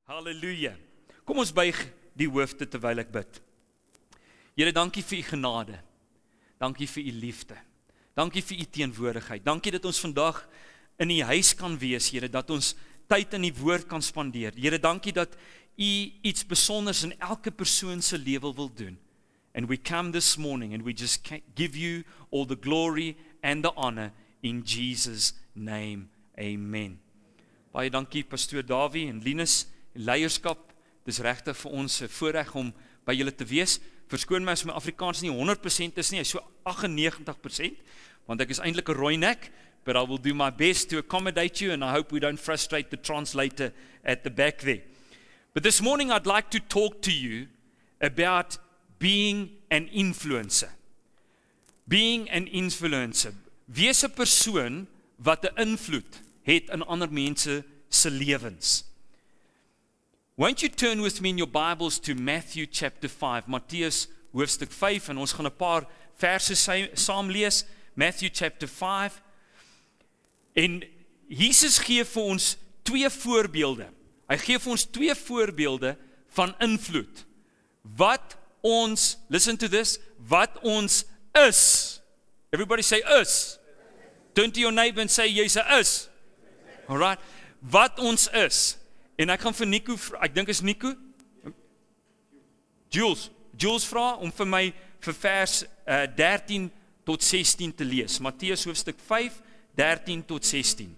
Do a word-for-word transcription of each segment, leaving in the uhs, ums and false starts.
Halleluja. Kom ons buig die hoofde terwyl ek bid. Here, dankie vir u genade. Dankie vir u liefde. Dankie vir u teenwoordigheid. Dankie dat ons vandag in u huis kan wees, Here, dat ons tyd in die woord kan spandeer. Here, dankie dat u iets besonders in elke persoon se lewe wil doen. And we come this morning and we just give you all the glory and the honor in Jesus' name. Amen. Baie dankie Pastoor Dawie en Linus en leierskap. Dis regtig vir ons 'n voorreg om by julle te wees. Verskoon my as my Afrikaans nie honderd persent is nie, hy's so agt en negentig persent, want ek is eintlik 'n rooi nek, but I will do my best to accommodate you and I hope we don't frustrate the translator at the back there. But this morning I'd like to talk to you about being an influencer. Being an influencer. Wees 'n persoon wat 'n invloed het in ander mense se lewens. Won't you turn with me in your Bibles to Matthew chapter five, Matteus hoofstuk vyf, en ons gaan 'n paar verse saam lees, Matthew chapter five. En Jesus gee vir ons twee voorbeelde. Hy gee vir ons twee voorbeelde van invloed. Wat ons, listen to this, wat ons is. Everybody say is. Turn to your neighbor and say jy's 'n is. All right. Wat ons is. En ek gaan vir Nico, ek dink is Nico? Jules, Jules vra om vir my vir vers uh, dertien tot sestien te lees. Matteus hoofstuk vyf, dertien tot sestien.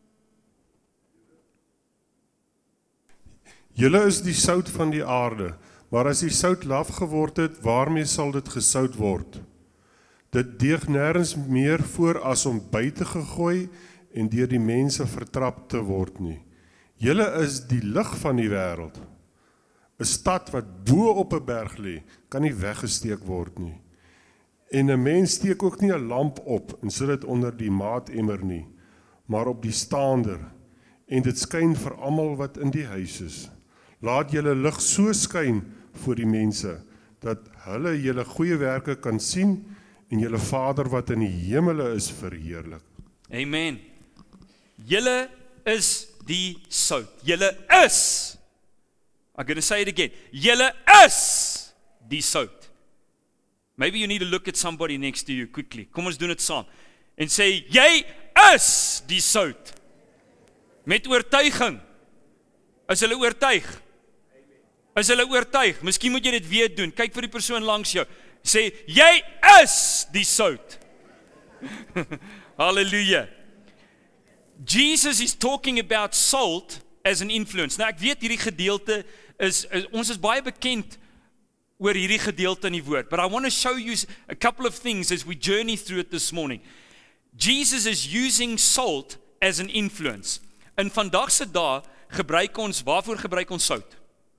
Julle is die sout van die aarde, maar as die sout laf geword het, waarmee sal dit gesout word? Dit deeg nêrens meer voor as om buite gegooi en deur die mense vertrap te word nie. Julle is die lig van die wêreld. 'n Stad wat bo op 'n berg lê, kan nie weggesteek word nie. En 'n mens steek ook nie 'n lamp op en sit dit onder die maatemmer nie, maar op die staander, en dit skyn vir almal wat in die huis is. Laat julle lig so skyn voor die mense, dat hulle julle goeie werke kan sien en julle Vader wat in die hemele is verheerlik. Amen. Julle is die sout. Julle is. I'm going to say it again. Julle is die sout. Maybe you need to look at somebody next to you quickly. Kom ons doen dit saam. En sê, jy is die sout. Met oortuiging. Is hulle oortuig? Is hulle oortuig? Miskien moet jy dit weer doen. Kyk vir die persoon langs jou. Sê, jy is die sout. Hallelujah. Jesus is talking about salt as an influence. Nou ek weet hierdie gedeelte is, is ons is baie bekend oor hierdie gedeelte in die woord, but I want to show you a couple of things as we journey through it this morning. Jesus is using salt as an influence. In vandag se dae gebruik ons, waarvoor gebruik ons sout?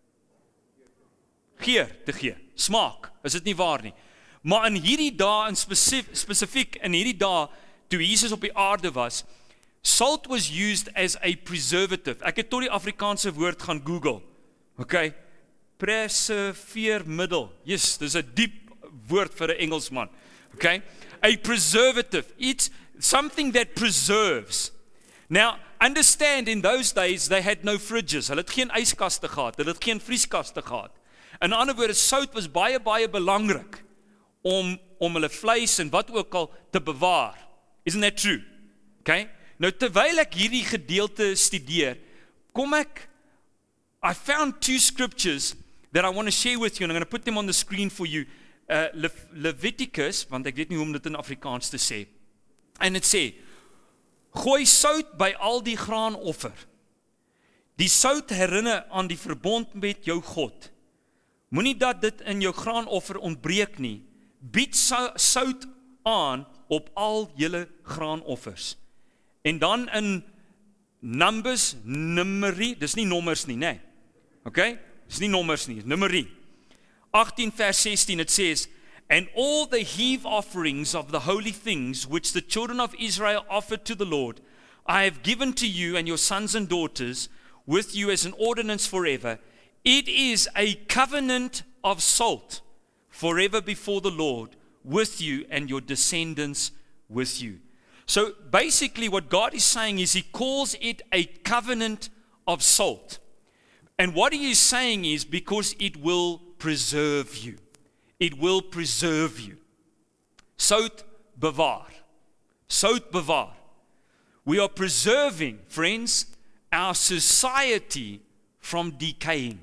Geur te gee, smaak, is dit nie waar nie? Maar in hierdie dae in spesifiek, spesifiek in hierdie dae toe Jesus op die aarde was, salt was used as a preservative. Ek het tot die Afrikaanse woord gaan Google. Okay? Preserveermiddel. Yes, dis 'n diep woord vir 'n Engelsman. Okay? A preservative. It's something that preserves. Now, understand in those days they had no fridges. Hulle het geen yskaste gehad. Hulle het geen vrieskaste gehad. In ander woorde, sout was baie baie belangrik om om hulle vleis en wat ook al te bewaar. Isn't that true? Okay? Nou terwyl ek hierdie gedeelte studeer, kom ek I found two scriptures that I want to share with you and I'm going to put them on the screen for you. Uh, Le Leviticus, want ek weet nie hoe om dit in Afrikaans te sê. En dit sê: Gooi sout by al die graanoffer. Die sout herinner aan die verbond met jou God. Moenie dat dit in jou graanoffer ontbreek nie. Bied sout aan op al julle graanoffers. En dan in Numbers, Numeri, dis nie nommers nie, nee. Okay? Dis nie nommers nie, Numeri. eighteen vers sixteen, it says, And all the heave offerings of the holy things which the children of Israel offered to the Lord, I have given to you and your sons and daughters with you as an ordinance forever. It is a covenant of salt forever before the Lord with you and your descendants with you. So basically what God is saying is he calls it a covenant of salt. And what he is saying is because it will preserve you. It will preserve you. Sout bewaar. Sout bewaar. We are preserving, friends, our society from decaying.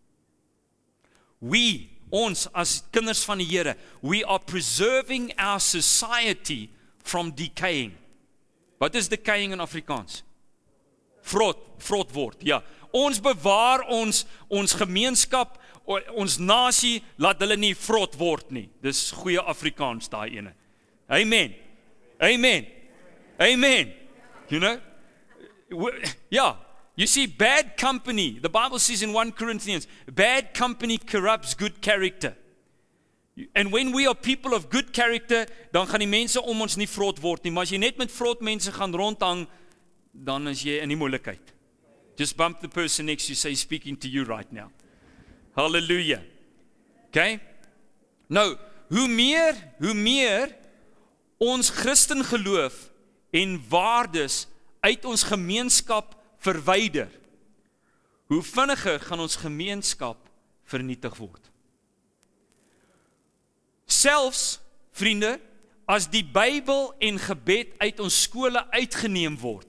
We, ons as kinders van die Here, we are preserving our society from decaying. Wat is decaying in Afrikaans? Vrot, vrot word, ja. Ons bewaar ons, ons gemeenskap, ons nasie, laat hulle nie vrot word nie. Dis goeie Afrikaans, daai ene. Amen. Amen. Amen. You know? Yeah. You see, bad company, the Bible says in First Corinthians, bad company corrupts good character. And when we are people of good character, dan gaan die mense om ons nie vrot word nie. Maar as jy net met vrot mense gaan rondhang, dan is jy in die moeilikheid. Just bump the person next to you, say, speaking to you right now. Hallelujah. Okay? Nou, hoe meer, hoe meer ons Christen geloof en waardes uit ons gemeenskap verwyder, hoe vinniger gaan ons gemeenskap vernietig word. Selfs, vriende, as die Bybel en gebed uit ons skole uitgeneem word,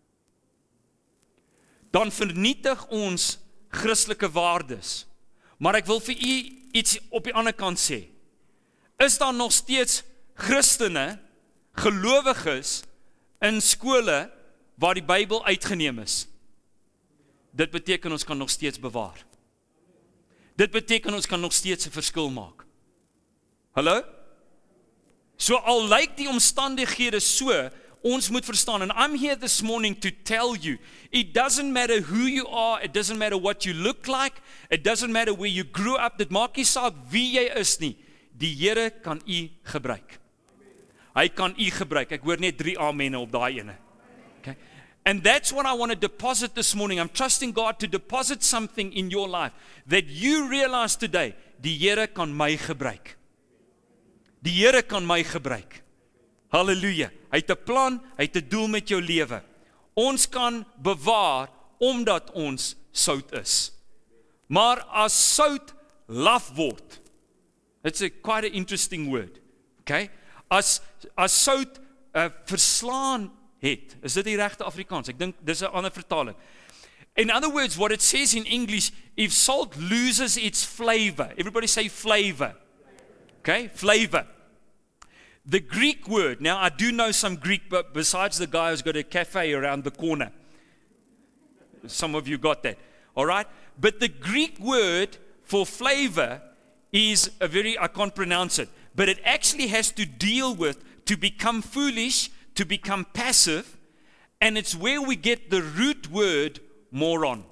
dan vernietig ons Christelike waardes. Maar ek wil vir u iets op die ander kant sê. Is daar nog steeds Christene, gelowiges in skole waar die Bybel uitgeneem is? Dit beteken ons kan nog steeds bewaar. Dit beteken ons kan nog steeds 'n verskil maak. Hallo? So al lyk die omstandighede so, ons moet verstaan, and I'm here this morning to tell you, it doesn't matter who you are, it doesn't matter what you look like, it doesn't matter where you grew up, dit maak nie saak wie jy is nie, die Here kan u gebruik. Hy kan u gebruik, ek hoor net drie amenne op daai ene. Okay? And that's what I want to deposit this morning. I'm trusting God to deposit something in your life, that you realize today, die Here kan my gebruik. Die Here kan my gebruik. Halleluja. Hy het 'n plan, hy het 'n doel met jou lewe. Ons kan bewaar omdat ons sout is. Maar as sout laf word, it's a quite an interesting word. Okay? As as sout uh, verslaan het, is dit die regte Afrikaans? Ek dink dis 'n ander vertaling. In other words, what it says in English, if salt loses its flavor, everybody say flavor. Okay, flavor. The Greek word, now I do know some Greek, but besides the guy who's got a cafe around the corner. Some of you got that, all right? But the Greek word for flavor is a very, I can't pronounce it, but it actually has to deal with to become foolish, to become passive, and it's where we get the root word moron.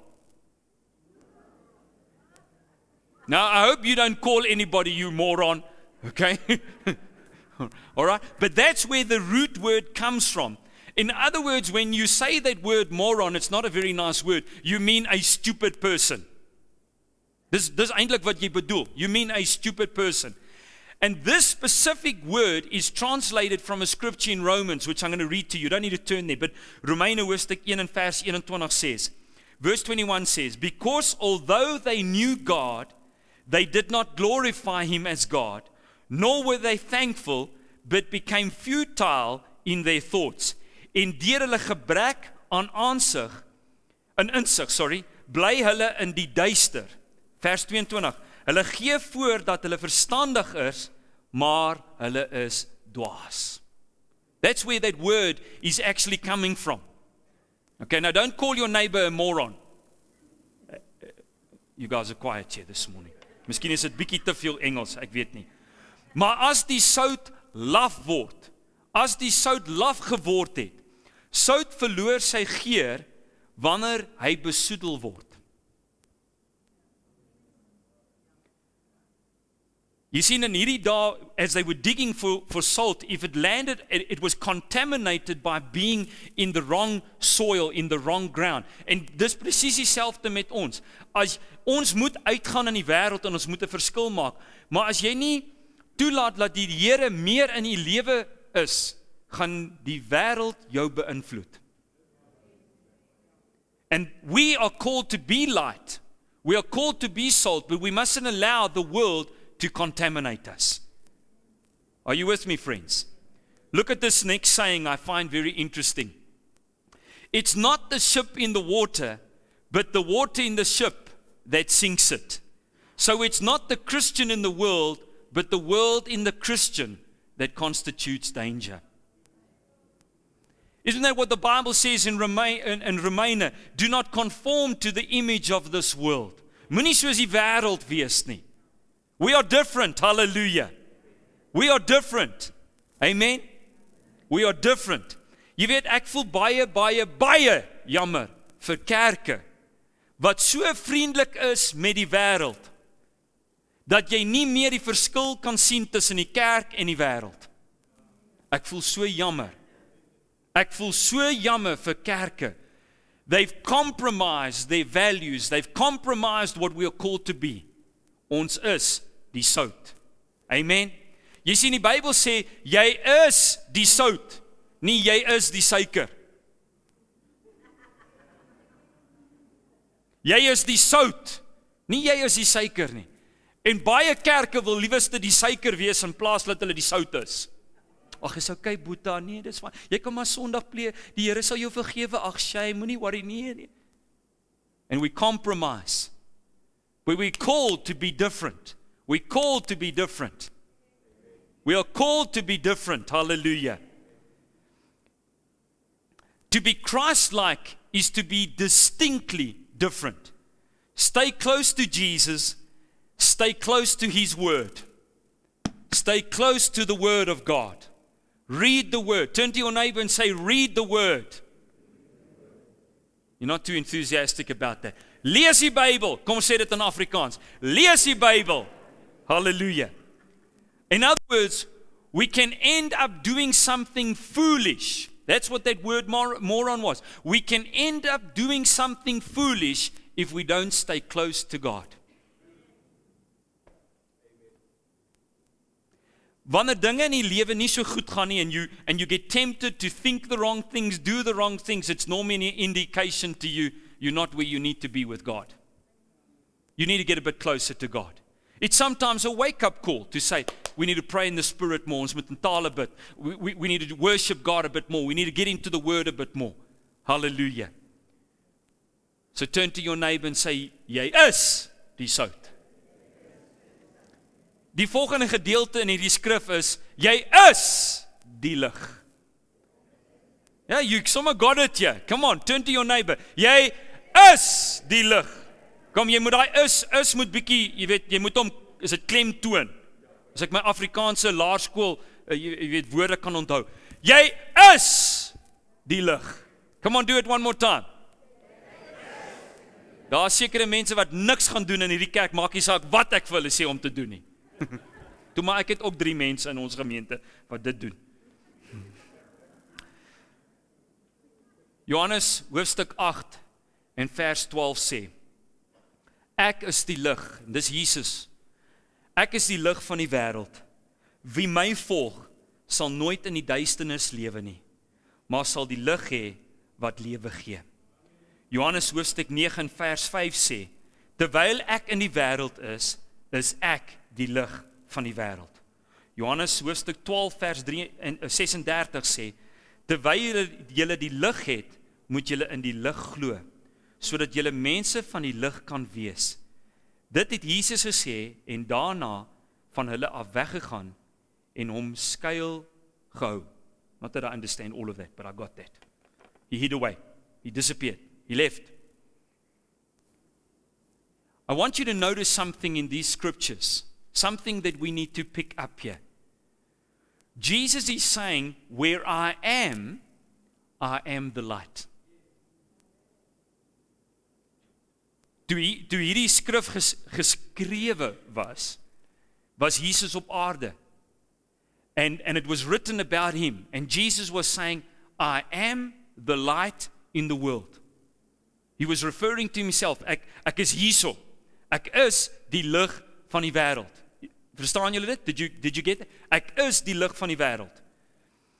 Now, I hope you don't call anybody you moron, okay? All right? But that's where the root word comes from. In other words, when you say that word moron, it's not a very nice word. You mean a stupid person. Dis dis eintlik wat jy bedoel. You mean a stupid person. And this specific word is translated from a scripture in Romans, which I'm going to read to you. You don't need to turn there, but Romeine hoofstuk one en vers eenentwintig says, verse twenty-one says, because although they knew God, they did not glorify him as God, nor were they thankful, but became futile in their thoughts. En deur hulle gebrek aan aansig, in insig, sorry, bly hulle in die duister. Vers tweeëntwintig, hulle gee voor dat hulle verstandig is, maar hulle is dwaas. That's where that word is actually coming from. Okay, now don't call your neighbor a moron. You guys are quiet here this morning. Miskien is dit bietjie te veel Engels, ek weet nie. Maar as die sout laf word, as die sout laf geword het, sout verloor sy geur wanneer hy besoedel word. You see, in hierdie dae, as they were digging for, for salt, if it landed, it, it was contaminated by being in the wrong soil, in the wrong ground. En dis presies dieselfde met ons. As ons moet uitgaan in die wêreld en ons moet 'n verskil maak, maar as jy nie toelaat dat die Here meer in u lewe is, gaan die wêreld jou beïnvloed. And we are called to be light. We are called to be salt, but we mustn't allow the world to contaminate us. Are you with me, friends? Look at this next saying I find very interesting. It's not the ship in the water, but the water in the ship that sinks it. So it's not the Christian in the world, but the world in the Christian that constitutes danger. Isn't that what the Bible says in Romeine? Do not conform to the image of this world. Moenie soos die wêreld wees nie. We are different, hallelujah. We are different. Amen. We are different. Jy weet, ek voel baie, baie, baie jammer vir kerke wat so vriendelik is met die wêreld, dat jy nie meer die verskil kan sien tussen die kerk en die wêreld. Ek voel so jammer. Ek voel so jammer vir kerke. They've compromised their values. They've compromised what we are called to be. Ons is die sout. Amen. Jy sien die Bybel sê, jy is die sout, nie jy is die suiker. Jy is die sout, nie jy is die suiker nie. En baie kerke wil lieweste die suiker wees in plaas dat hulle die sout is. Ag, is okay Boeta, nee, dis van. Jy kan maar Sondag pleeg, die Here sal jou vergewe. Ag, sy, moenie worry nie, nie. And we compromise. But we're called to be different. We're called to be different. We are called to be different. Hallelujah. To be Christ-like is to be distinctly different. Stay close to Jesus. Stay close to His Word. Stay close to the Word of God. Read the Word. Turn to your neighbor and say, read the Word. You're not too enthusiastic about that. Lees die Bybel. Kom ons sê dit in Afrikaans. Lees die Bybel. Hallelujah. In other words, we can end up doing something foolish. That's what that word mor- moron was. We can end up doing something foolish if we don't stay close to God. Wanneer dinge in die lewe nie so goed gaan nie, and you, and you get tempted to think the wrong things, do the wrong things, it's normally an indication to you, you're not where you need to be with God. You need to get a bit closer to God. It's sometimes a wake-up call to say, we need to pray in the Spirit more, ons moet in tale bid. We, we, we need to worship God a bit more. We need to get into the Word a bit more. Hallelujah. So turn to your neighbor and say, jy is die sout. Die volgende gedeelte in hierdie skrif is, jy is die lig. Ja, you sommer got it here. Come on, turn to your neighbor. Jy is die lig. Kom, jy moet daai is, is moet bietjie, jy weet, jy moet hom, is dit klemtoon. As ek my Afrikaanse laerskool, uh, jy, jy weet, woorde kan onthou. Jy is die lig. Come on, do it one more time. Daar is sekere mense wat niks gaan doen in hierdie kerk, maak nie saak wat ek vir hulle sê om te doen nie. Toe maar ek het ook drie mense in ons gemeente wat dit doen. Johannes hoofstuk agt en vers twaalf sê, ek is die lig, en dis Jesus, ek is die lig van die wêreld. Wie my volg, sal nooit in die duisternis lewe nie, maar sal die lig hê wat lewe gee. Johannes hoofstuk nege en vers vyf sê, terwyl ek in die wêreld is, is ek die lig van die wêreld. Johannes hoofstuk twaalf vers ses en dertig sê, terwyl julle die lig het, moet julle in die lig glo, sodat julle mense van die lig kan wees. Dit het Jesus gesê en daarna van hulle af weggegaan en hom skuil gehou. Not that I understand all of that, but I got that. He hid away. He disappeared. He left. I want you to notice something in these scriptures, something that we need to pick up here. Jesus is saying, where I am, I am the light. Toe, toe hierdie skrif ges, geskrewe was, was Jesus op aarde. And, and it was written about him. And Jesus was saying, I am the light in the world. He was referring to himself. Ek, ek is hierso. Ek is die lig van die wêreld. Verstaan julle dit? Did you, did you get it? Ek is die lig van die wêreld.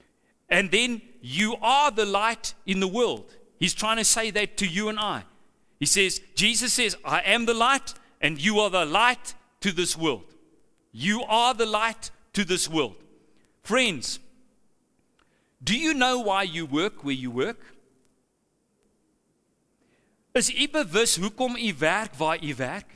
And then, you are the light in the world. He's trying to say that to you and I. He says, Jesus says, I am the light, and you are the light to this world. You are the light to this world. Friends, do you know why you work where you work? Is u bewus hoekom u werk waar u werk?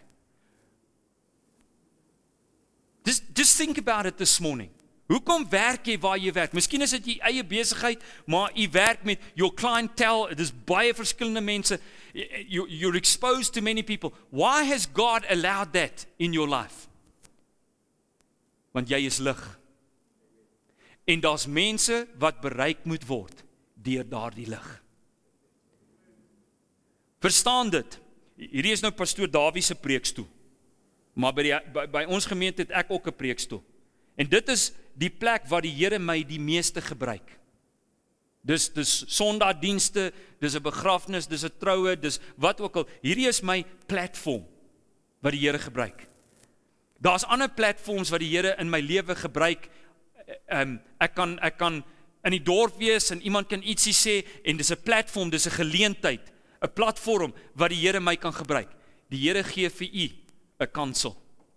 Just, just think about it this morning. Hoekom werk jy waar jy werk? Miskien is dit jy eie besigheid, maar jy werk met your clientele, dit is baie verskillende mense. You, you're exposed to many people. Why has God allowed that in your life? Want jy is lig. En daar's mense wat bereik moet word deur daardie lig. Verstaan dit? Hierdie is nou pastoor Dawie se preekstoel. Maar by, die, by, by ons gemeente het ek ook 'n preekstoel. En dit is die plek waar die Here my die meeste gebruik. Dis dis Sondagdienste, dis 'n begrafnis, dis 'n troue, dis wat ook al. Hierdie is my platform wat die Here gebruik. Daar's ander platforms wat die Here in my lewe gebruik. Um, ek kan ek kan in die dorp wees en iemand kan ietsie sê en dis 'n platform, dis 'n geleentheid, 'n platform wat die Here my kan gebruik. Die Here gee vir u 'n kansel.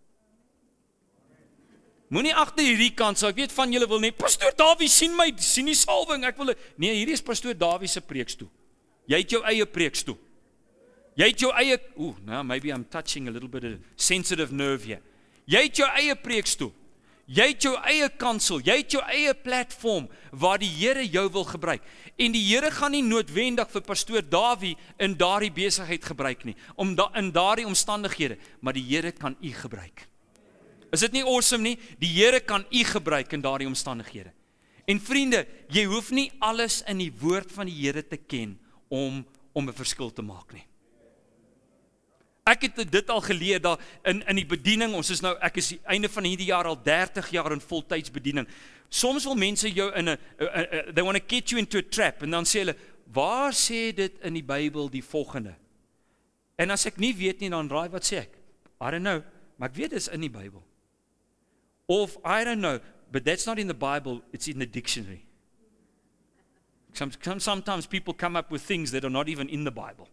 Moenie agter hierdie kansel, ek weet van julle wil net, pastoor Dawie sien my, sien die salwing, ek wil, nee, hierdie is pastoor Dawie se preekstoel. Jy het jou eie preekstoel. Jy het jou eie, ooh, now maybe I'm touching a little bit of sensitive nerve here. Jy het jou eie preekstoel. Jy het jou eie kansel, jy het jou eie platform waar die Here jou wil gebruik. En die Here gaan nie noodwendig vir pastoor Dawie in daardie besigheid gebruik nie, om da, in daardie omstandighede, maar die Here kan u gebruik. Is dit nie awesome nie? Die Here kan u gebruik in daardie omstandighede. En vriende, jy hoef nie alles in die woord van die Here te ken om om 'n verskil te maak nie. Ek het dit al geleer daar in in die bediening. Ons is nou ek is die einde van hierdie jaar al dertig jaar in voltyds bediening. Soms wil mense jou in 'n they want to get you into a trap en dan sê hulle, "Waar sê dit in die Bybel die volgende?" En as ek nie weet nie, dan raai wat sê ek? I don't know, maar ek weet dit is in die Bybel. Of I don't know, but that's not in the Bible, it's in the dictionary. Some, sometimes people come up with things that are not even in the Bible.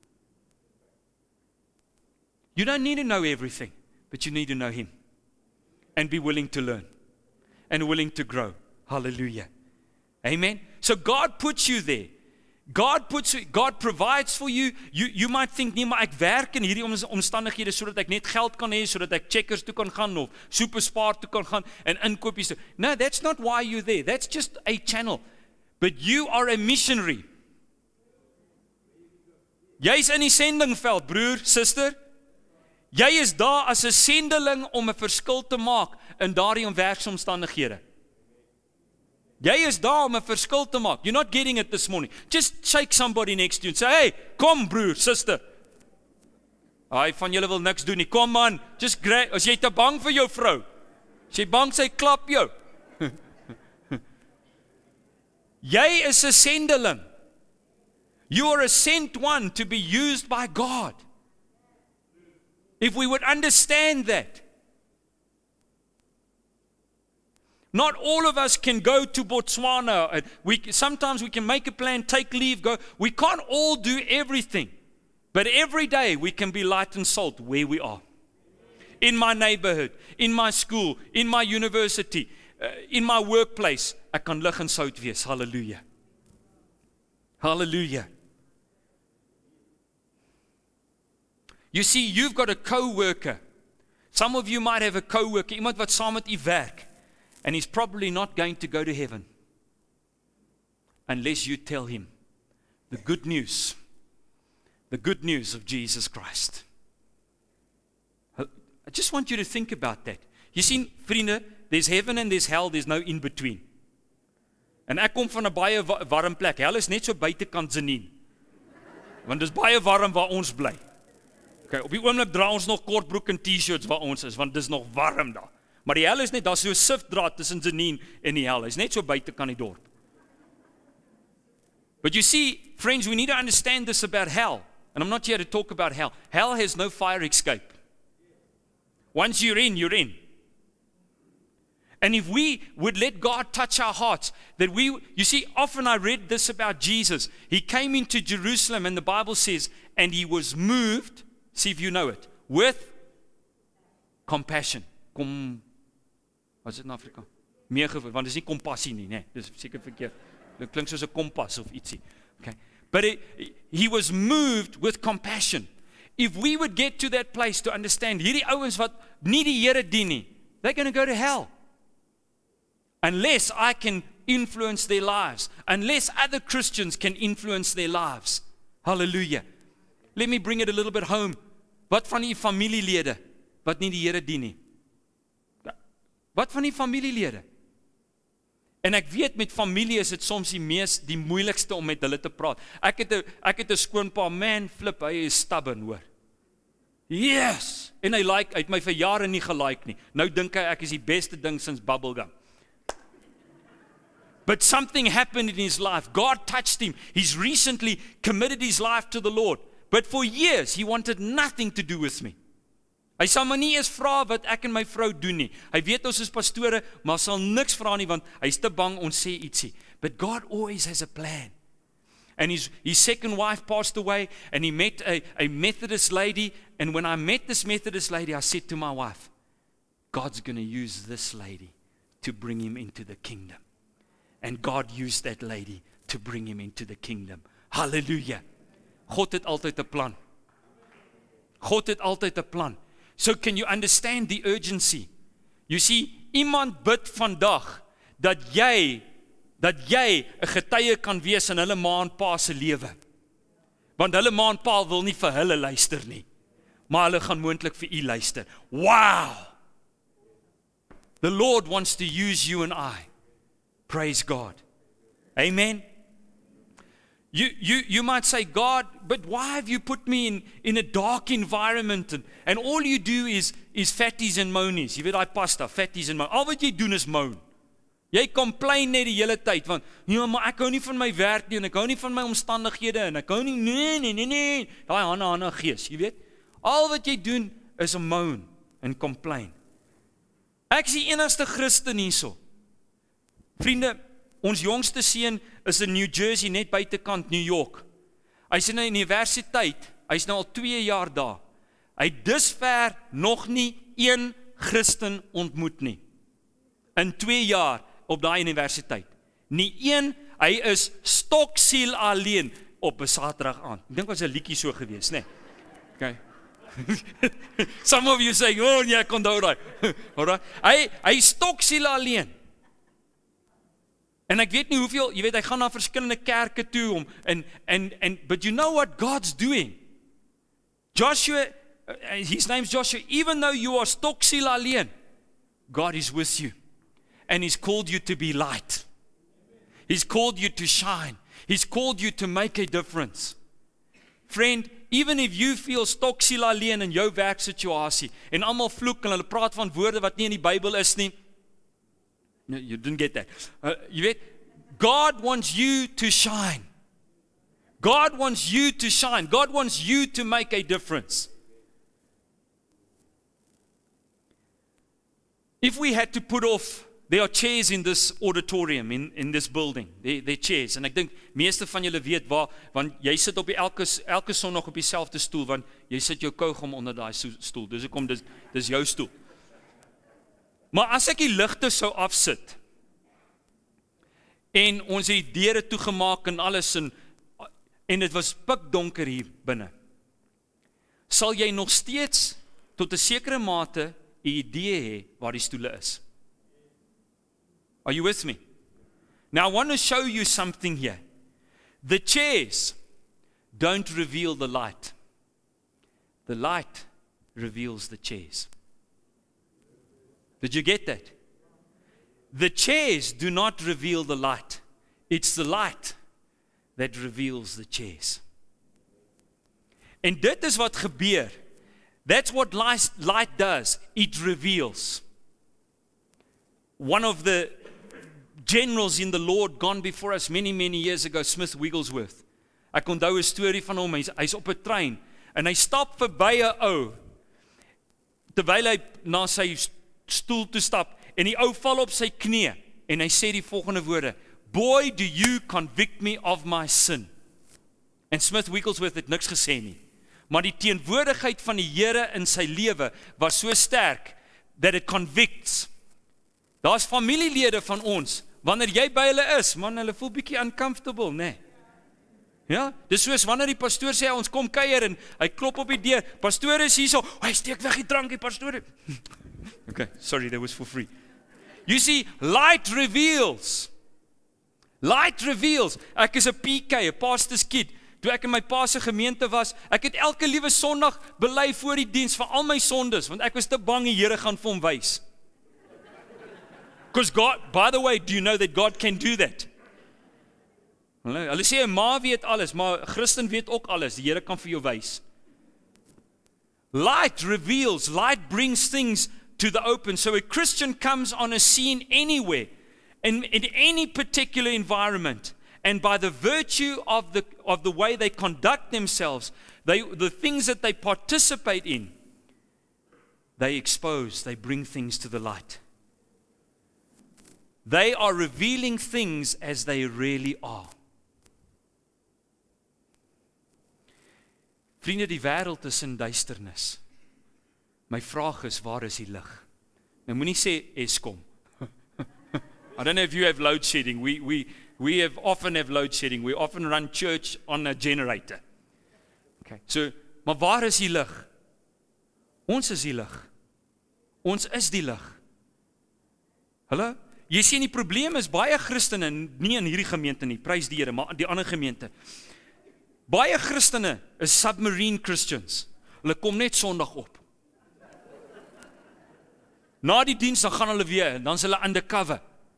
You don't need to know everything, but you need to know Him. And be willing to learn. And willing to grow. Hallelujah. Amen. So God puts you there. God puts God provides for you. You you might think, nee, maar ek werk in hierdie omstandighede sodat ek net geld kan hê, sodat ek Checkers toe kan gaan of Superspar toe kan gaan en inkopies doen. No, that's not why you're there. That's just a channel. But you are a missionary. Jy's in die sendingveld, broer, suster. Jy is daar as 'n sendeling om 'n verskil te maak in daardie werksomstandighede. Jy is daar om 'n verskil te maak. You're not getting it this morning. Just shake somebody next to you and say, "Hey, kom broer, suster." Hy van julle wil niks doen nie. Kom man, just grab. As jy te bang vir jou vrou. As jy bang sy klap jou. Jy is 'n sendeling. You are a sent one to be used by God. If we would understand that. Not all of us can go to Botswana. We, sometimes we can make a plan, take leave, go. We can't all do everything. But every day we can be light and salt where we are. In my neighborhood, in my school, in my university, uh, in my workplace. Ek kan lig en sout wees. Hallelujah. Hallelujah. You see, you've got a co-worker. Some of you might have a co-worker, iemand wat saam met u werk. And he's probably not going to go to heaven unless you tell him the good news, the good news of Jesus Christ. I just want you to think about that. You see, vriende, there's heaven and there's hell, there's no in between. En ek kom van 'n baie warm plek. Hel is net so buitekant Zenien. Want dis baie warm waar ons bly. Okay, op die oomblik dra ons nog kortbroek en T-shirts waar ons is, want dis nog warm daar. Maar die hel is net, daar so 'n sifdraad tussen Zenien en die hel. Hy's net so buite kan die dorp. But you see, friends, we need to understand this about hell. And I'm not here to talk about hell. Hell has no fire escape. Once you're in, you're in. And if we would let God touch our hearts, that we, you see, often I read this about Jesus. He came into Jerusalem and the Bible says, and he was moved, see if you know it, with compassion. Kom, wat is dit in Afrika? Meegevoel, want dit is nie kompassie nie, nee, dit is seker verkeerd. Dit klink soos 'n kompas of ietsie. Okay. But it, he was moved with compassion. If we would get to that place to understand, hierdie ouens wat nie die Here dien nie, they're going to go to hell. Unless I can influence their lives. Unless other Christians can influence their lives. Hallelujah. Let me bring it a little bit home. Wat van die familielede wat nie die Here dien nie? Wat van die familielede? En ek weet met familie is dit soms die mees die moeilikste om met hulle te praat. Ek het 'n ek het 'n skoonpa, man, flip, hy is stubborn, hoor. Yes. En hy like, hy het my vir jare nie gelike nie. Nou dink hy ek is die beste ding sinds bubblegum. But something happened in his life. God touched him. He's recently committed his life to the Lord. But for years, he wanted nothing to do with me. Hy sal my nie eens vra wat ek en my vrou doen nie. Hy weet ons is pastore, maar sal niks vra nie, want hy is te bang ons sê ietsie. But God always has a plan. And his, his second wife passed away, and he met a, a Methodist lady. And when I met this Methodist lady, I said to my wife, God's going to use this lady to bring him into the kingdom. And God used that lady to bring him into the kingdom. Hallelujah. God het altyd 'n plan. God het altyd 'n plan. So can you understand the urgency? You see, iemand bid vandag dat jy dat jy 'n getuie kan wees in hulle ma en pa se lewe. Want hulle ma en pa wil nie vir hulle luister nie, maar hulle gaan moontlik vir u luister. Wow! The Lord wants to use you and I. Praise God. Amen. You, you, you might say, God, but why have you put me in, in a dark environment? And, and all you do is, is fatties and moanies. Jy weet daai pasta, fatties and moanies. Al wat jy doen is moan. Jy complain net die hele tyd van, ja, maar ek hou nie van my werk nie, en ek hou nie van my omstandighede, en ek hou nie, nee, nee, nee, nee. Daai Hanna Hanna gees, jy weet. Al wat jy doen is 'n moan en complain. Ek is die enigste Christen hierso. Vriende, ons jongste seun is in New Jersey, net buitekant New York. Hy's in 'n universiteit, hy's nou al twee jaar daar. Hy het dusver nog nie een Christen ontmoet nie. In twee jaar op daai universiteit. Nie een, hy is stoksiel alleen op 'n Saterdag aand. Ek dink was 'n liedjie so gewees, né? Okay. Some of you say, oh ja, kon onthou daai. Alright. Hy hy stoksiel alleen. En ek weet nie hoeveel, jy weet, hy gaan na verskillende kerke toe om, en, en, en, but you know what God's doing? Joshua, his name's Joshua, even though you are stoksiel alleen, God is with you. And he's called you to be light. He's called you to shine. He's called you to make a difference. Friend, even if you feel stoksiel alleen in jou werksituasie, en almal vloek, en hulle praat van woorde wat nie in die Bybel is nie, no, you didn't get that. Uh, you weet, God wants you to shine. God wants you to shine. God wants you to make a difference. If we had to put off, there are chairs in this auditorium, in, in this building. There, there are chairs. En ek dink, meeste van julle weet waar, want jy sit op die elke, elke sondag op dieselfde stoel, want jy sit jou kougom onder daai stoel. Dus ek kom, dis, dis jou stoel. Maar as ek die ligte sou afsit, en ons het die deure toegemaak en alles, en, en dit was pikdonker hier binne, sal jy nog steeds tot 'n sekere mate 'n idee hê waar die stoele is. Are you with me? Now I want to show you something here. The chairs don't reveal the light. The light reveals the chairs. Did you get that? The chairs do not reveal the light. It's the light that reveals the chairs. En dit is wat gebeur. That's what light, light does. It reveals. One of the generals in the Lord gone before us many, many years ago, Smith Wigglesworth. Ek onthou 'n storie van hom. Hy's hy's op 'n trein en hy stap verby 'n ou terwyl hy na sy stoel toe stap En die ou val op sy knie en hy sê die volgende woorde: Boy, do you convict me of my sin. En Smith Wigglesworth het niks gesê nie. Maar die teenwoordigheid van die Here in sy lewe was so sterk that it convicts. Daar's familielede van ons, wanneer jy by hulle is, man, hulle voel bietjie uncomfortable, né? Nee. Ja, dis soos wanneer die pastoor sê ons kom kuier en hy klop op die deur. Pastoor is hierso. Hy steek weg die drankie, pastoor. Okay, sorry, that was for free. You see, light reveals. Light reveals. Ek is 'n P K, 'n pastor's kid. Toe ek in my pa se gemeente was, ek het elke liewe Sondag bely voor die diens vir al my sondes, want ek was te bang die Here gaan vir hom wys. Because God, by the way, do you know that God can do that? Hulle, hulle sê 'n ma weet alles, maar 'n Christen weet ook alles. Die Here kan vir jou wys. Light reveals, light brings things to the open. So a Christian comes on a scene anywhere, in, in any particular environment, and by the virtue of the of the way they conduct themselves, they the things that they participate in, they expose, they bring things to the light. They are revealing things as they really are. Vriende, die wêreld is in duisternis. My vraag is, waar is die lig? Nou moenie sê Eskom. I don't know if you have load shedding. We we we have often have load shedding. We often run church on a generator. Okay. So, maar waar is die lig? Ons is die lig. Ons is die lig. Hallo? Jy sien die probleem is baie Christene, nie in hierdie gemeente nie, prys die Here, maar die ander gemeente. Baie Christene is submarine Christians. Hulle kom net Sondag op. Na die diens dan gaan hulle weer, dan is hulle undercover.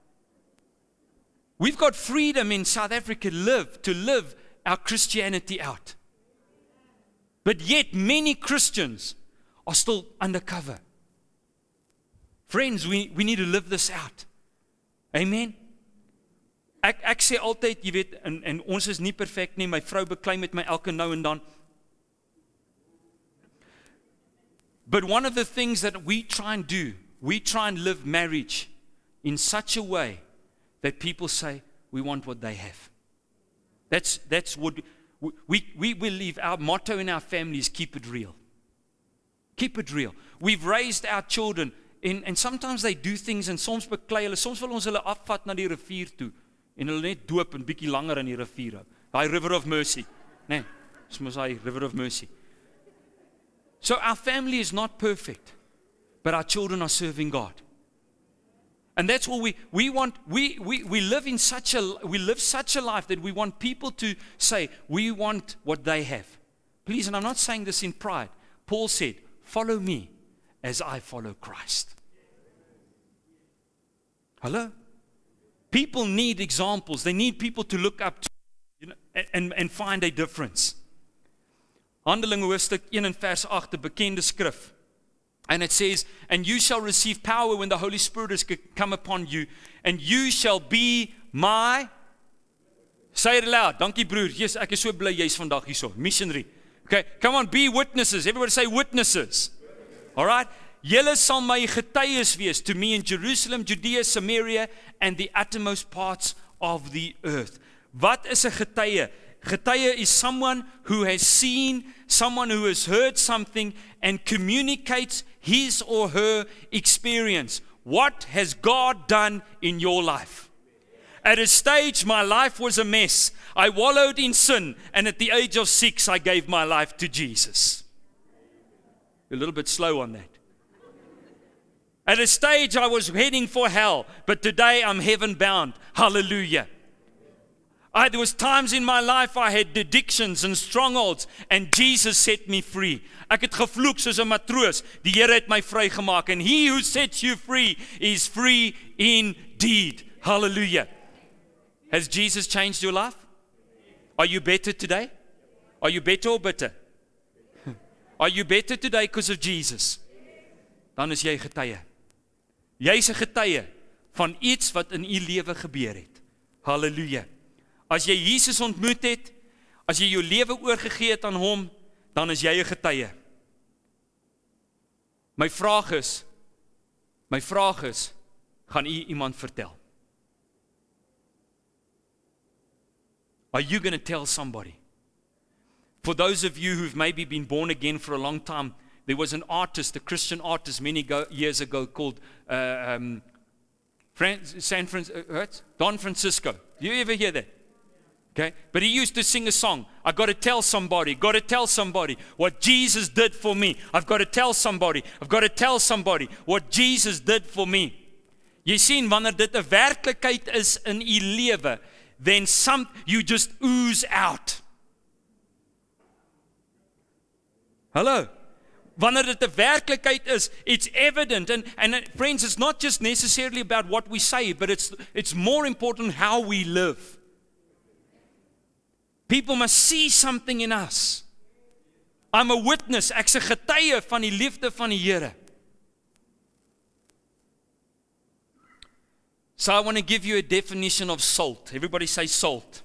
We've got freedom in South Africa live to live our Christianity out. But yet many Christians are still undercover. Friends, we, we need to live this out. Amen. Ek ek sê altyd, jy weet, en, en ons is nie perfek nie, my vrou beklei met my elke nou en dan. But one of the things that we try and do, we try and live marriage in such a way that people say, we want what they have. That's, that's what, we, we believe our motto in our family is keep it real. Keep it real. We've raised our children, in, and sometimes they do things, and soms beklei hulle, soms wil ons hulle afvat na die rivier toe, en hulle net doop en bietjie langer in die rivier hou. Daai River of Mercy. Nee, dis mos daai River of Mercy. So our family is not perfect, but our children are serving God. And that's what we we want. We we we live in such a we live such a life that we want people to say we want what they have. Please, and I'm not saying this in pride. Paul said, "Follow me as I follow Christ." Hello? People need examples. They need people to look up to, you know, and and find a difference. Handelinge hoofstuk een en vers agt, 'n bekende skrif. And it says, and you shall receive power when the Holy Spirit has come upon you, and you shall be my, say it loud, dankie broer, yes, ek is so bly jy's vandag hierso, missionary. Okay, come on, be witnesses, everybody say witnesses. Alright, julle sal my getuies wees to me in Jerusalem, Judea, Samaria, and the uttermost parts of the earth. Wat is 'n getuie? Getuie is someone who has seen, someone who has heard something and communicates his or her experience. What has God done in your life? At a stage, my life was a mess. I wallowed in sin, and at the age of six, I gave my life to Jesus. A little bit slow on that. At a stage, I was heading for hell, but today I'm heaven bound. Hallelujah. I, there was times in my life I had addictions and strongholds, and Jesus set me free. Ek het gevloek soos 'n matroos. Die Here het my vrygemaak, and he who sets you free is free indeed. Hallelujah. Has Jesus changed your life? Are you better today? Are you better or bitter? Are you better today because of Jesus? Dan is jy getuie. Jy's 'n getuie van iets wat in u lewe gebeur het. Hallelujah. As jy Jesus ontmoet het, as jy jou lewe oorgegee het aan hom, dan is jy 'n getuie. My vraag is, my vraag is, gaan u iemand vertel? Are you going to tell somebody? For those of you who've maybe been born again for a long time, there was an artist, a Christian artist many go, years ago called uh, um, Fran, San Fran, uh, Don Francisco. Do you ever hear that? Okay, but he used to sing a song. I got to tell somebody, got to tell somebody what Jesus did for me. I've got to tell somebody, I've got to tell somebody what Jesus did for me. Jy sien, wanneer dit 'n werklikheid is in u lewe, then some you just ooze out. Hallo. Wanneer dit 'n werklikheid is, it's evident. And, and friends, it's not just necessarily about what we say, but it's, it's more important how we live. People must see something in us. I'm a witness, ek's 'n getuie van die liefde van die Here. So I want to give you a definition of salt. Everybody say salt.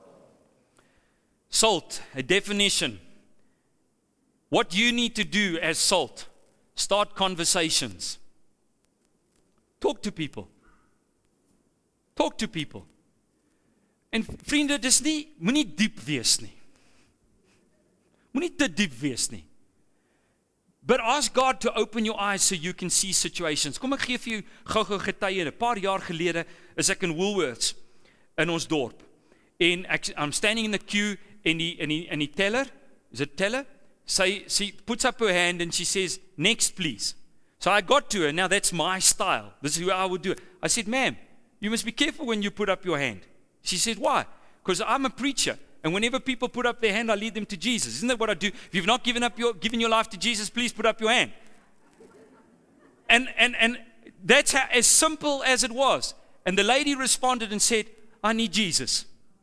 Salt, a definition. What you need to do as salt, start conversations. Talk to people. Talk to people. En vriende, dis nie, moenie diep wees nie. Moenie te diep wees nie. But ask God to open your eyes so you can see situations. Kom ek gee vir jou gou-gou getuie. 'n Paar jaar gelede is ek in Woolworths in ons dorp. En ek I'm standing in the queue en die in die in die teller, is it teller? Sy she puts up her hand and she says, "Next please." So I got to her. Now that's my style. This is how I would do it. I said, "Ma'am, you must be careful when you put up your hand." She said, "Why?" Because I'm a preacher. And whenever people put up their hand, I lead them to Jesus. Isn't that what I do? If you've not given up your given your life to Jesus, please put up your hand. And and and that's how, as simple as it was. And the lady responded and said, "I need Jesus."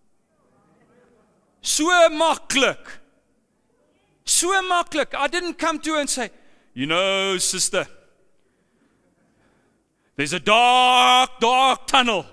So maklik. So maklik. I didn't come to her and say, "You know, sister, there's a dark, dark tunnel."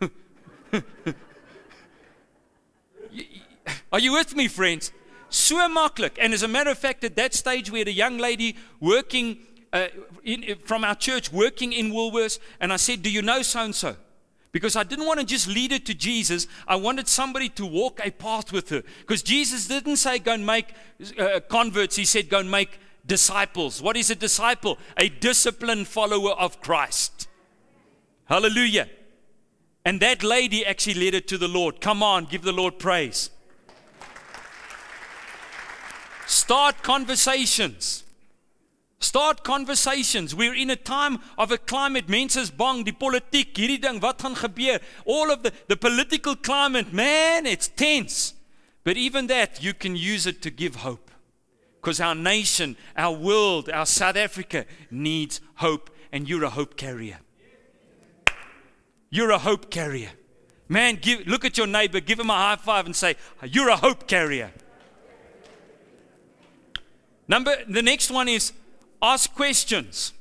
Are you with me, friends? So maklik. And as a matter of fact, at that stage, we had a young lady working uh, in, from our church, working in Woolworths, and I said, "Do you know so-and-so?" Because I didn't want to just lead her to Jesus. I wanted somebody to walk a path with her. Because Jesus didn't say go and make uh, converts. He said go and make disciples. What is a disciple? A disciplined follower of Christ. Hallelujah. And that lady actually led her to the Lord. Come on, give the Lord praise. Start conversations. Start conversations. We're in a time of a climate. Mense is bang, die politiek, hierdie ding, wat gaan gebeur? All of the, the political climate, man, it's tense. But even that, you can use it to give hope. Because our nation, our world, our South Africa needs hope. And you're a hope carrier. You're a hope carrier. Man, give, look at your neighbor, give him a high five and say, "You're a hope carrier." Number, the next one is ask questions.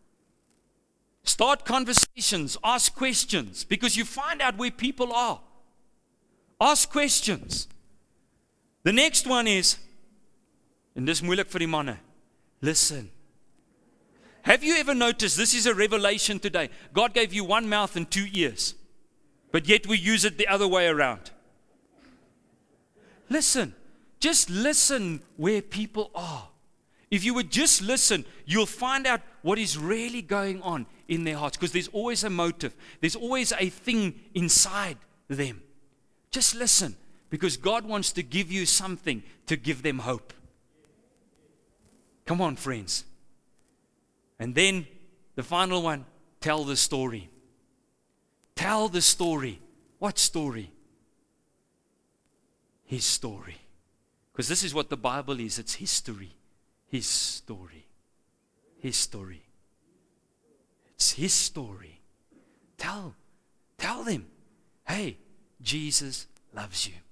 Start conversations, ask questions, because you find out where people are. Ask questions. The next one is, en dis moeilik vir die manne, listen. Have you ever noticed, this is a revelation today, God gave you one mouth and two ears, but yet we use it the other way around. Listen. Just listen where people are. If you would just listen, you'll find out what is really going on in their hearts, because there's always a motive. There's always a thing inside them. Just listen, because God wants to give you something to give them hope. Come on, friends. And then the final one, tell the story. Tell the story. What story? His story. Because this is what the Bible is. It's history. His story. His story. It's His story. Tell, tell them, hey, Jesus loves you.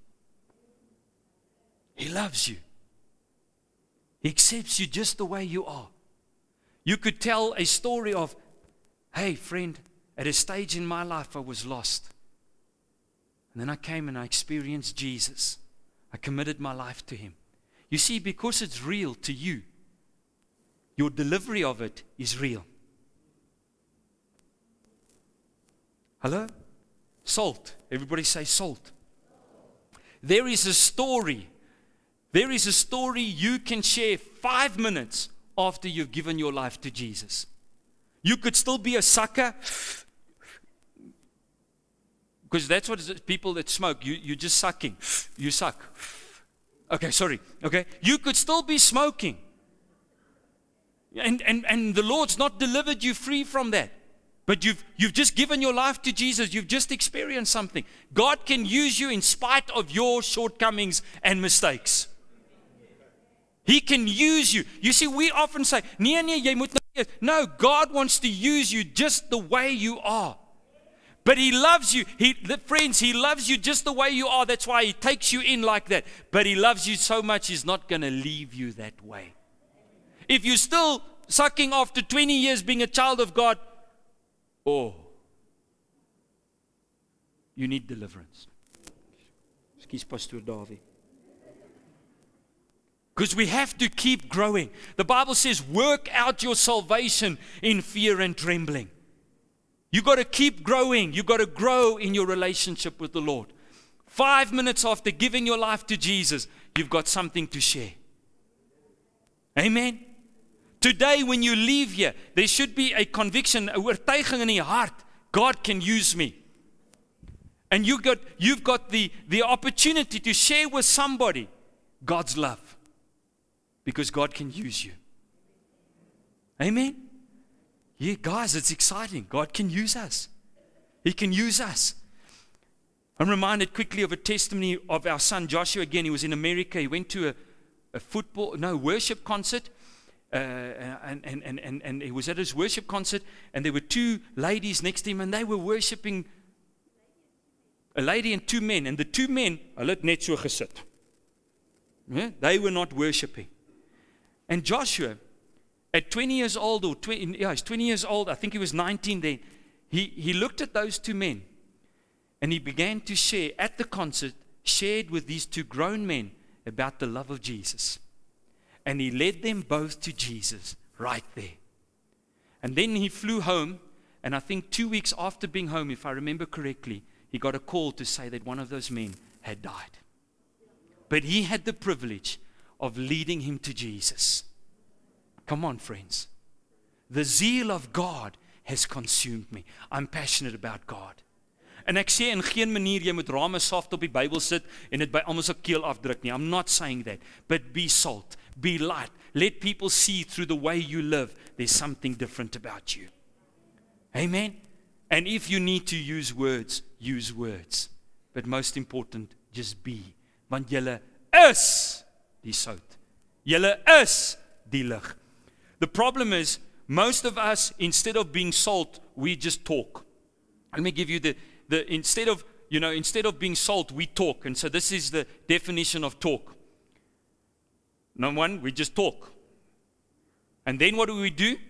He loves you. He accepts you just the way you are. You could tell a story of, hey, friend, at a stage in my life I was lost. And then I came and I experienced Jesus. I committed my life to Him. You see, because it's real to you, your delivery of it is real. Hello? Salt. Everybody say salt. There is a story. There is a story you can share five minutes after you've given your life to Jesus. You could still be a sucker. Because that's what it is, people that smoke. You, you're just sucking. You suck. Okay, sorry. Okay. You could still be smoking. And, and, and the Lord's not delivered you free from that. But you've, you've just given your life to Jesus. You've just experienced something. God can use you in spite of your shortcomings and mistakes. He can use you. You see, we often say, nee, nee, jy moet nou. No, God wants to use you just the way you are. But He loves you. He, friends, He loves you just the way you are. That's why He takes you in like that. But He loves you so much, He's not going to leave you that way. If you're still sucking after twenty years being a child of God, oh, you need deliverance. Excuse Pastor Dawie. Because we have to keep growing. The Bible says, work out your salvation in fear and trembling. You got to keep growing. You got to grow in your relationship with the Lord. Five minutes after giving your life to Jesus, you've got something to share. Amen. Today, when you leave here, there should be a conviction, a oortuiging in your heart. God can use me. And you got, you've got the, the opportunity to share with somebody God's love. Because God can use you. Amen? Yeah, guys, it's exciting. God can use us. He can use us. I'm reminded quickly of a testimony of our son Joshua again. He was in America. He went to a, a football, no, worship concert. Uh, and, and, and, and, and he was at his worship concert. And there were two ladies next to him. And they were worshiping a lady and two men. And the two men, hulle het net so gesit. Yeah, they were not worshiping. And Joshua, at twenty years old, or twenty, yeah, he's twenty years old, I think he was nineteen then, he, he looked at those two men and he began to share, at the concert, shared with these two grown men about the love of Jesus. And he led them both to Jesus right there. And then he flew home, and I think two weeks after being home, if I remember correctly, he got a call to say that one of those men had died. But he had the privilege of leading him to Jesus. Come on, friends. The zeal of God has consumed me. I'm passionate about God. En ek sê in geen manier jy moet rame soft op die Bybel sit en dit by almal se keel afdruk nie. I'm not saying that. But be salt, be light. Let people see through the way you live there's something different about you. Amen. And if you need to use words, use words. But most important, just be. Want julle is die sout. Julle is die lig. The problem is, most of us, instead of being salt, we just talk. Let me give you the, the instead of, you know, instead of being salt, we talk. And so this is the definition of talk. Number one, we just talk. And then what do we do?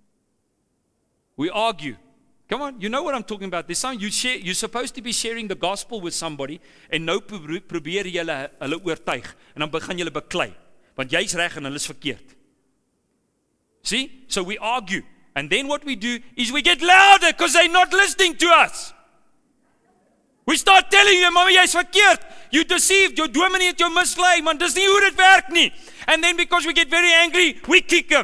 We argue. Come on, you know what I'm talking about. There's some, you share, you're supposed to be sharing the gospel with somebody, en nou probeer julle hulle oortuig, en dan begin julle beklei, want jy's reg en hulle is verkeerd. See? So we argue. And then what we do is we get louder because they're not listening to us. We start telling them, mama, jy's verkeerd. You deceived, jou dominee het jou mislei, man, dis nie hoe dit werk nie. And then because we get very angry, we kick them.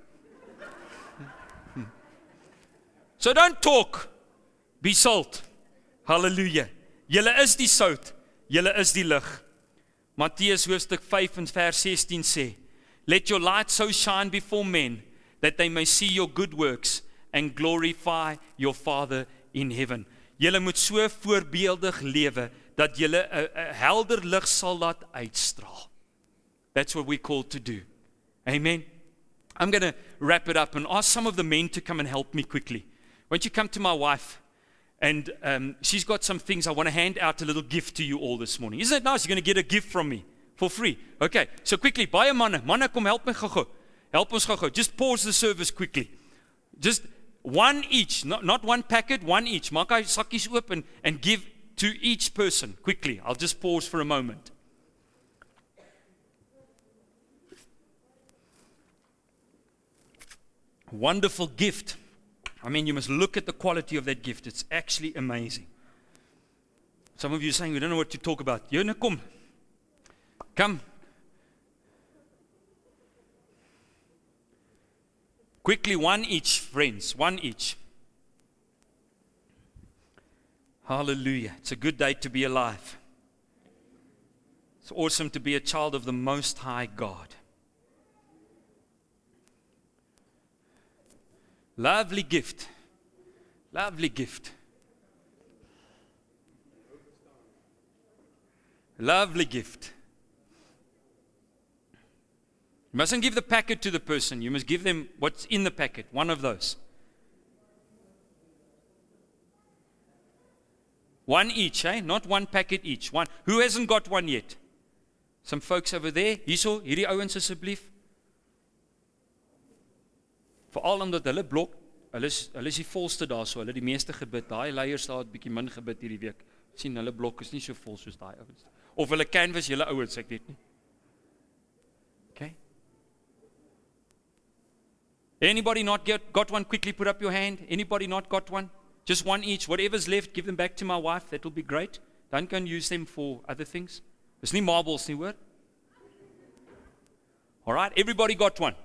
So don't talk, be salt. Hallelujah. Julle is die sout, julle is die lig. Matteus hoofstuk vyf en vers sestien sê, let your light so shine before men, that they may see your good works and glorify your Father in heaven. Julle moet so voorbeeldig lewe, dat julle 'n helder lig sal laat uitstraal. That's what we're called to do. Amen. I'm going to wrap it up and ask some of the men to come and help me quickly. Won't you come to my wife? And um, she's got some things. I want to hand out a little gift to you all this morning. Isn't it nice? You're going to get a gift from me for free. Okay, so quickly, baie manne. Manne, kom help my gou-gou. Help ons gou-gou. Just pause the service quickly. Just one each, not, not one packet, one each. Maak hy sakkies oop and, and give to each person quickly. I'll just pause for a moment. Wonderful gift. I mean, you must look at the quality of that gift. It's actually amazing. Some of you are saying, we don't know what to talk about. Jona, kom. Come. Quickly, one each, friends. One each. Hallelujah. It's a good day to be alive. It's awesome to be a child of the Most High God. Lovely gift. Lovely gift. Lovely gift. You mustn't give the packet to the person. You must give them what's in the packet. One of those. One each, eh? Not one packet each. One. Who hasn't got one yet? Some folks over there. Hierso, hierdie ouens asseblief. Veral omdat hulle blok, hulle is, hulle is die volste daar so, hulle die meeste gebid, daai leiers daar het bietjie min gebid hierdie week, sien hulle blok is nie so vol soos daai ouens, of hulle canvas julle ouens, ek weet nie. Okay. Anybody not get, got one, quickly put up your hand. Anybody not got one? Just one each, whatever's left, give them back to my wife, that will be great. Don't go and use them for other things. Dis nie marbles nie hoor. Alright, everybody got one.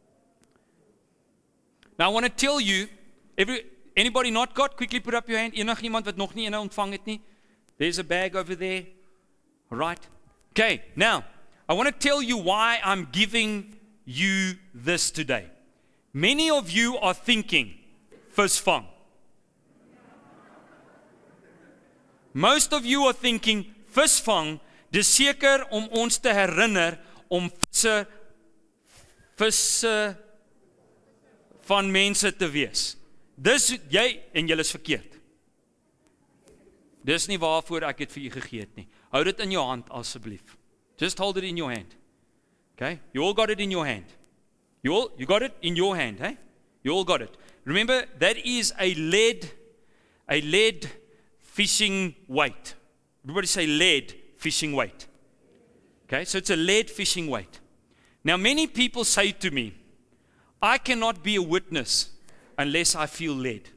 Now I want to tell you, every, anybody not got, quickly put up your hand. Enig iemand wat nog nie ene ontvang het nie. There's a bag over there. All right. Okay, now, I want to tell you why I'm giving you this today. Many of you are thinking, visvang. Most of you are thinking, visvang, dis seker om ons te herinner om visse, visse, van mense te wees. Dis jy en jy is verkeerd. Dis nie waarvoor ek het vir u gegee het nie. Hou dit in jou hand asseblief. Just hold it in your hand. Okay? You all got it in your hand. You all you got it in your hand, hey? You all got it. Remember that is a lead a lead fishing weight. Everybody say lead fishing weight. Okay? So it's a lead fishing weight. Now many people say to me, I cannot be a witness unless I feel led.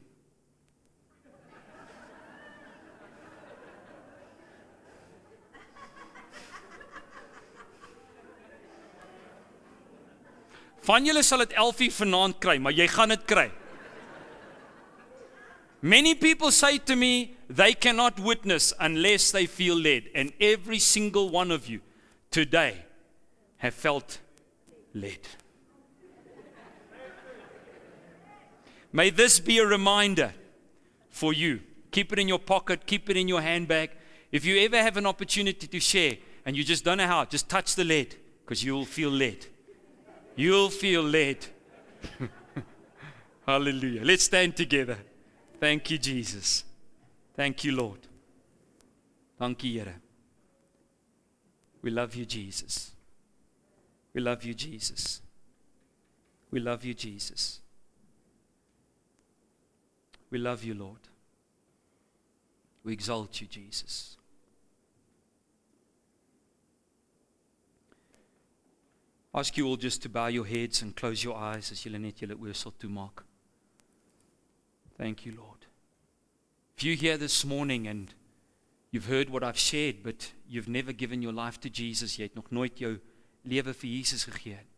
Van julle sal dit elf uur vanaand kry, maar jy gaan dit kry. Many people say to me, they cannot witness unless they feel led. And every single one of you today have felt led. May this be a reminder for you. Keep it in your pocket, keep it in your handbag. If you ever have an opportunity to share and you just don't know how, just touch the lead because you'll feel led. You'll feel led. Hallelujah. Let's stand together. Thank you, Jesus. Thank you, Lord. Dankie, Here. We love you, Jesus. We love you, Jesus. We love you, Jesus. We love you, Lord. We exalt you, Jesus. I ask you all just to bow your heads and close your eyes as julle net julle oë sal toemaak. Thank you, Lord. If you're here this morning and you've heard what I've shared, but you've never given your life to Jesus yet, nog nooit jou lewe vir Jesus gegee het,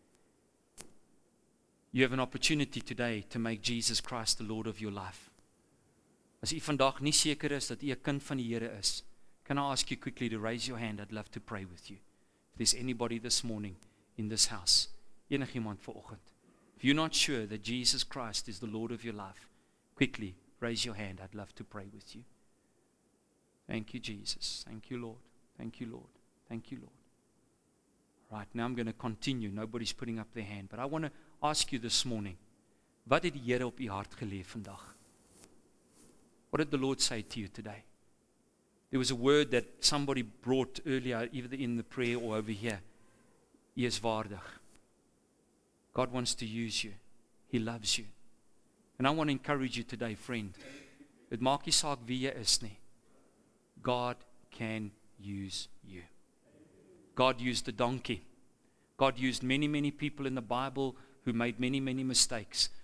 you have an opportunity today to make Jesus Christ the Lord of your life. As u vandag nie seker is dat u 'n kind van die Here is, can I ask you quickly to raise your hand? I'd love to pray with you. If there's anybody this morning in this house, enigiemand vanoggend, if you're not sure that Jesus Christ is the Lord of your life, quickly raise your hand. I'd love to pray with you. Thank you, Jesus. Thank you, Lord. Thank you, Lord. Thank you, Lord. Right, now I'm going to continue. Nobody's putting up their hand, but I want to ask you this morning, wat het die Here op u hart gelê vandag? What did the Lord say to you today? There was a word that somebody brought earlier, either in the prayer or over here. Hy is waardig. God wants to use you. He loves you. And I want to encourage you today, friend. Dit maak nie saak wie jy is nie. God can use you. God used the donkey. God used many, many people in the Bible who made many, many mistakes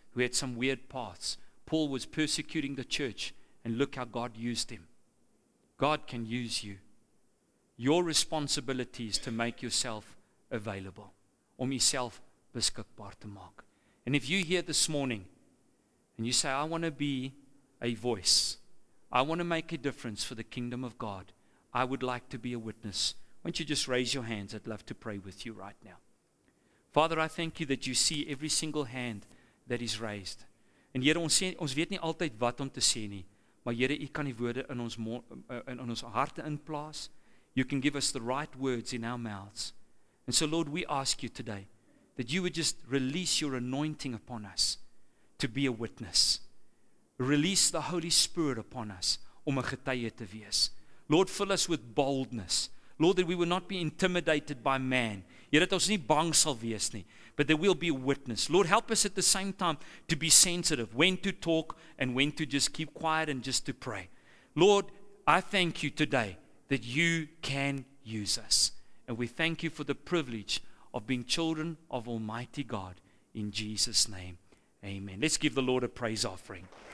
who had some weird paths. Paul was persecuting the church, and look how God used him. God can use you. Your responsibility is to make yourself available, om jouself beskikbaar te maak. And if you here this morning, and you say, I want to be a voice, I want to make a difference for the kingdom of God, I would like to be a witness, why don't you just raise your hands? I'd love to pray with you right now. Father, I thank you that you see every single hand that is raised. En Here, ons, sê, ons weet nie altyd wat om te sê nie, maar Here, u kan die woorde in ons, mo- in ons harte inplaas. You can give us the right words in our mouths. And so, Lord, we ask you today that you would just release your anointing upon us to be a witness. Release the Holy Spirit upon us om 'n getuie te wees. Lord, fill us with boldness. Lord, that we will not be intimidated by man. Here, dat ons nie bang sal wees nie, but there will be a witness. Lord, help us at the same time to be sensitive, when to talk and when to just keep quiet and just to pray. Lord, I thank you today that you can use us. And we thank you for the privilege of being children of Almighty God. In Jesus' name, amen. Let's give the Lord a praise offering.